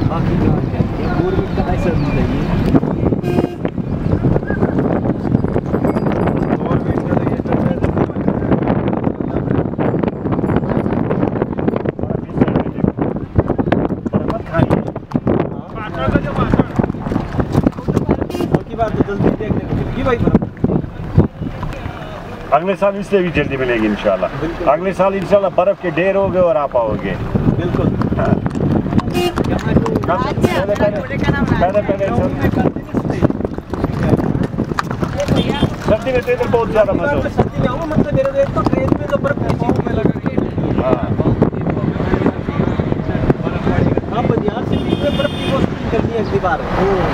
बाकी गवर्नमेंट का ऐसा नहीं चाहिए। अगले साल इससे भी जल्दी मिलेगी इंशाल्लाह। अगले साल इंशाल्लाह बर्फ के ढेर होगे और आप आओगे। बिल्कुल। सर्दी में तो इधर बहुत ज्यादा मजा होता है। सर्दी में आऊँ मतलब मेरे देश तो ट्रेन में तो बर्फ में लगा। हाँ। आप बनियान से में बर्फ की कोशिश करनी है अगली बार।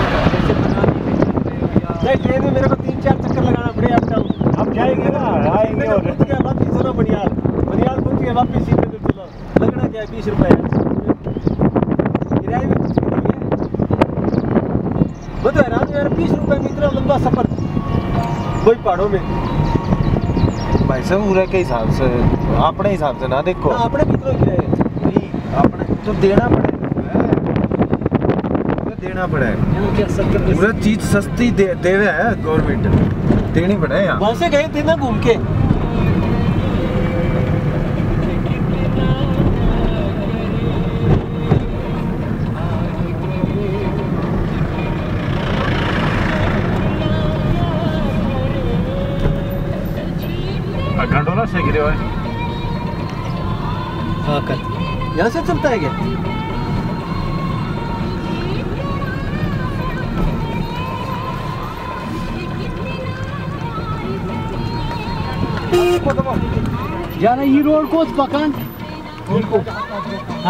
नहीं ट्रेन में मेरे को 3-4 चक्कर लगाना पड़े अप डाउन। आप जाएंगे ना, आएंगे और वापिस होना बनियाल पहुंच गया वापिस सीधे पे चलो लगना क्या है 20 रुपए किराए में कुछ नहीं है। बताओ रात में यार 20 रुपए में इतना लंबा सफर कोई पहाड़ों में भाई साहब पूरे के हिसाब से अपने हिसाब से ना देखो ना अपने कितना किराए नहीं अपने तो देना पड़ेगा क्या पूरा चीज सस्ती देवे है गवर्नमेंट देनी पड़े यहाँ। वहाँ से गए थे ना घूम के घंटोला से गिरे हुए। हाँ कल यहाँ से चलता है क्या? जाना ये रोड को पकान